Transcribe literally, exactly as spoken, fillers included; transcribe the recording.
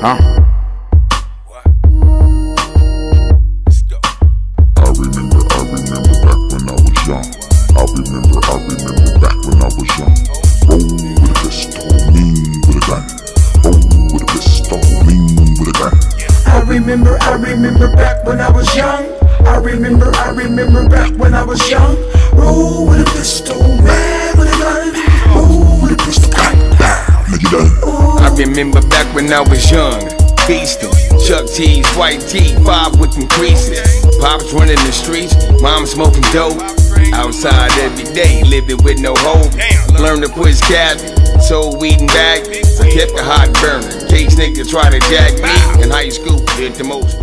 Huh? I remember, I remember back when I was young. I remember, I remember back when I was young. Roll with a pistol, mean with a gun. Roll with a pistol, mean with a gun. I remember, I remember back when I was young. I remember, I remember back when I was young. Roll with a pistol, man with a gun. Roll with a pistol, gun. Now you done. I remember back when I was young, feasting, Chuck T's, white tee, five with them creases. Pops running the streets, mom smoking dope. Outside every day, living with no hope. Learned to push cap, sold weed and bag. I kept the hot burner, in case niggas try to jack me. In high school, did the most.